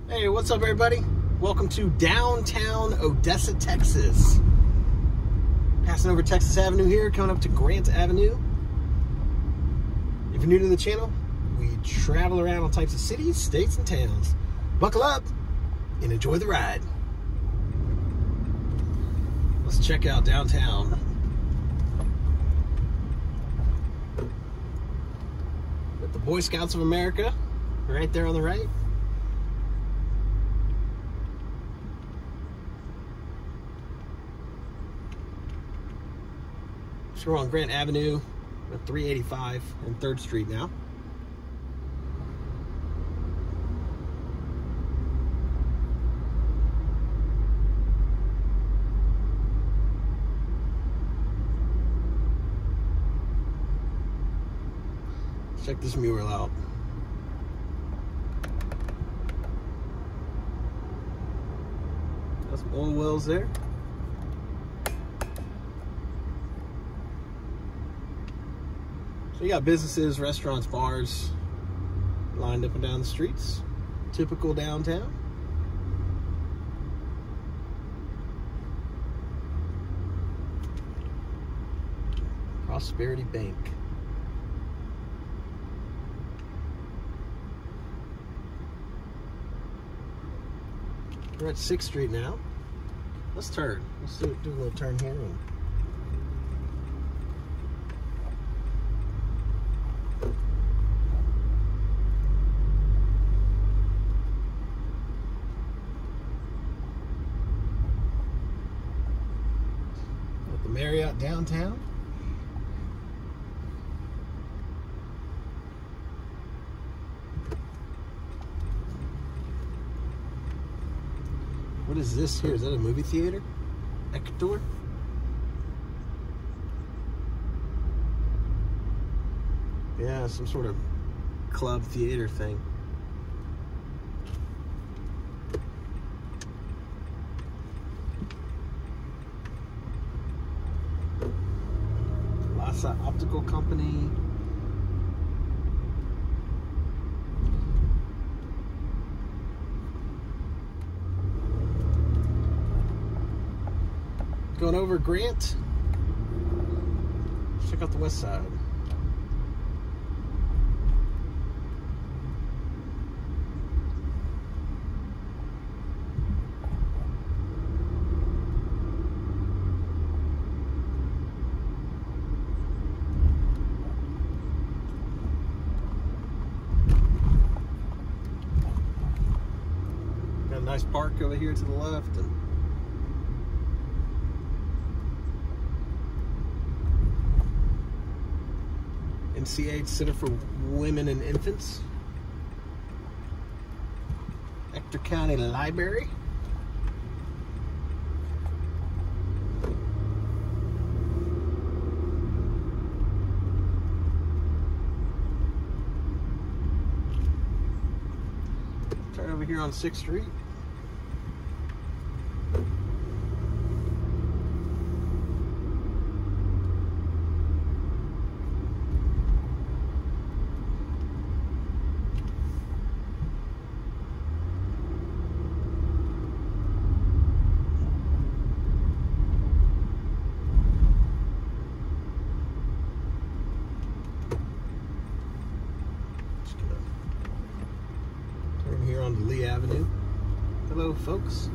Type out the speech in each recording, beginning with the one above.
Hey, what's up everybody? Welcome to downtown Odessa, Texas. Passing over Texas Avenue here, coming up to Grant Avenue. If you're new to the channel, we travel around all types of cities, states, and towns. Buckle up and enjoy the ride. Let's check out downtown. Got the Boy Scouts of America right there on the right. So we're on Grant Avenue at 385 and 3rd Street now. Check this mural out. Got some oil wells there. So you got businesses, restaurants, bars lined up and down the streets. Typical downtown. Prosperity Bank. We're at 6th Street now. Let's turn. Let's do a little turn here. At the Marriott downtown. What is this here? Is that a movie theater? Ecuador? Yeah, some sort of club theater thing. Lhasa Optical Company. Going over Grant. Let's check out the west side. Got a nice park over here to the left. And MCH, Center for Women and Infants. Ector County Library. Turn over here on 6th Street. Here on Lee Avenue. Hello, folks.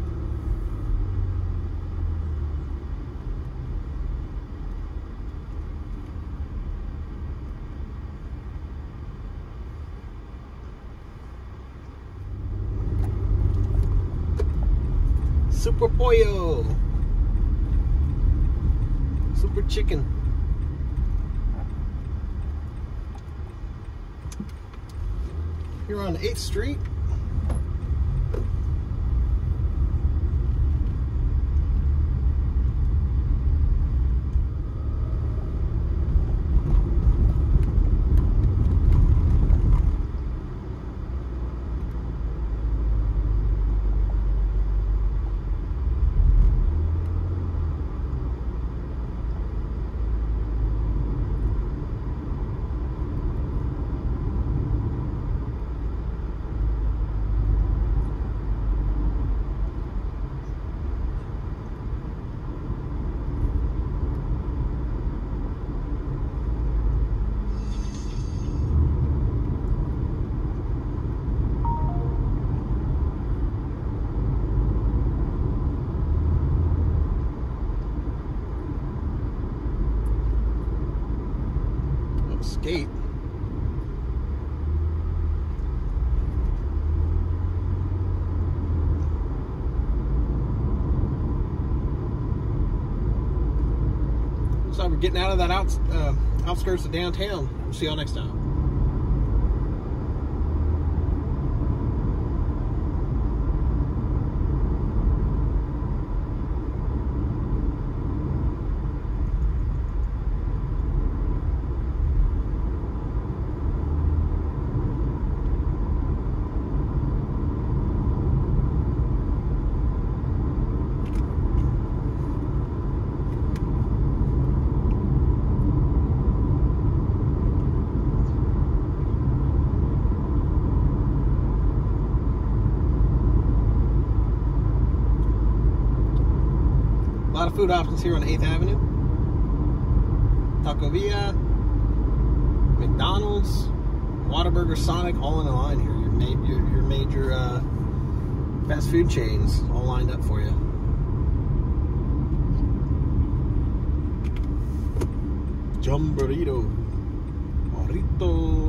Super Pollo. Super Chicken. Here on 8th Street. Skate. Looks like we're getting out of that outskirts of downtown. We'll see y'all next time. A lot of food options here on 8th Avenue. Taco Villa, McDonald's, Whataburger, Sonic, all in a line here. Your major fast food chains all lined up for you. Jamboree. Burrito.